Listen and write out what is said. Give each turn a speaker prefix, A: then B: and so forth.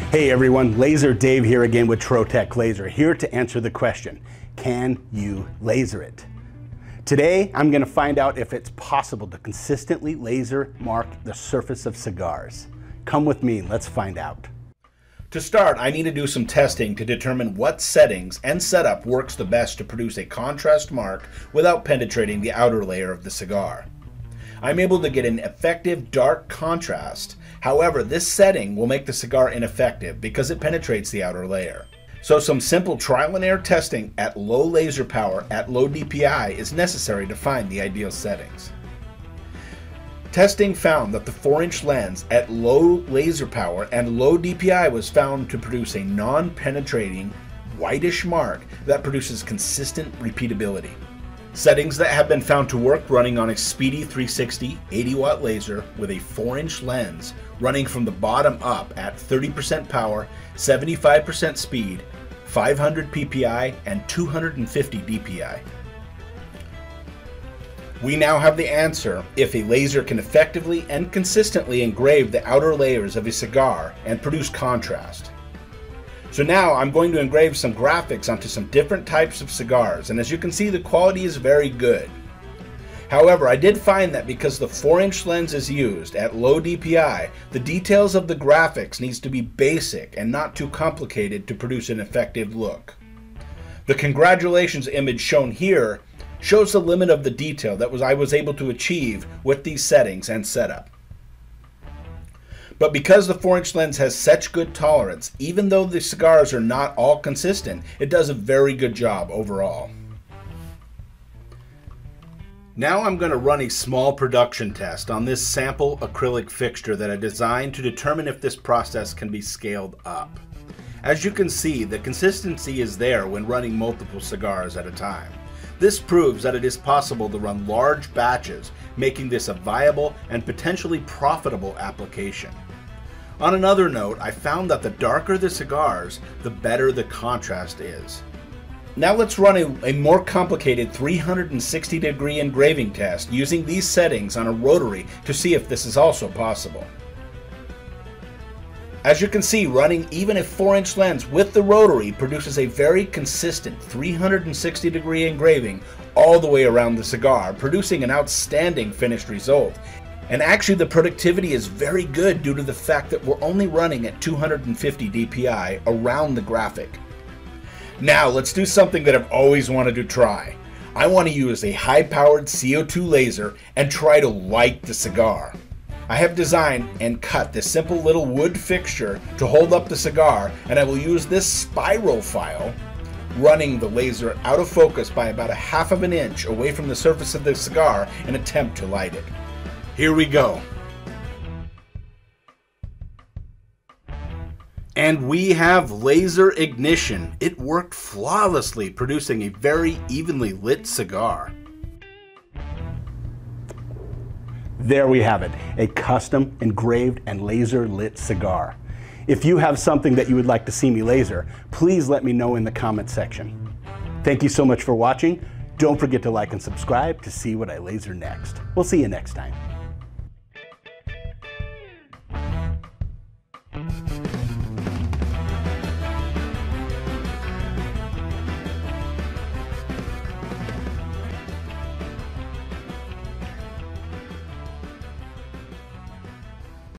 A: Hey everyone, Laser Dave here again with Trotec Laser, here to answer the question, can you laser it? Today, I'm going to find out if it's possible to consistently laser mark the surface of cigars. Come with me, let's find out.
B: To start, I need to do some testing to determine what settings and setup works the best to produce a contrast mark without penetrating the outer layer of the cigar. I'm able to get an effective dark contrast. However, this setting will make the cigar ineffective because it penetrates the outer layer. So some simple trial and error testing at low laser power at low DPI is necessary to find the ideal settings. Testing found that the 4-inch lens at low laser power and low DPI was found to produce a non-penetrating whitish mark that produces consistent repeatability. Settings that have been found to work running on a speedy 360 80-watt laser with a 4-inch lens running from the bottom up at 30% power, 75% speed, 500 ppi, and 250 dpi. We now have the answer if a laser can effectively and consistently engrave the outer layers of a cigar and produce contrast. So now I'm going to engrave some graphics onto some different types of cigars, and as you can see, the quality is very good. However, I did find that because the 4-inch lens is used at low DPI, the details of the graphics needs to be basic and not too complicated to produce an effective look. The congratulations image shown here shows the limit of the detail that I was able to achieve with these settings and setup. But because the 4-inch lens has such good tolerance, even though the cigars are not all consistent, it does a very good job overall. Now I'm going to run a small production test on this sample acrylic fixture that I designed to determine if this process can be scaled up. As you can see, the consistency is there when running multiple cigars at a time. This proves that it is possible to run large batches, making this a viable and potentially profitable application. On another note, I found that the darker the cigars, the better the contrast is. Now let's run a more complicated 360-degree engraving test using these settings on a rotary to see if this is also possible. As you can see, running even a 4-inch lens with the rotary produces a very consistent 360-degree engraving all the way around the cigar, producing an outstanding finished result. And actually the productivity is very good due to the fact that we're only running at 250 dpi around the graphic. Now let's do something that I've always wanted to try. I want to use a high-powered CO2 laser and try to light the cigar. I have designed and cut this simple little wood fixture to hold up the cigar, and I will use this spiral file, running the laser out of focus by about 1/2 inch away from the surface of the cigar and attempt to light it. Here we go. And we have laser ignition. It worked flawlessly, producing a very evenly lit cigar.
A: There we have it, a custom engraved and laser lit cigar. If you have something that you would like to see me laser, please let me know in the comment section. Thank you so much for watching. Don't forget to like and subscribe to see what I laser next. We'll see you next time.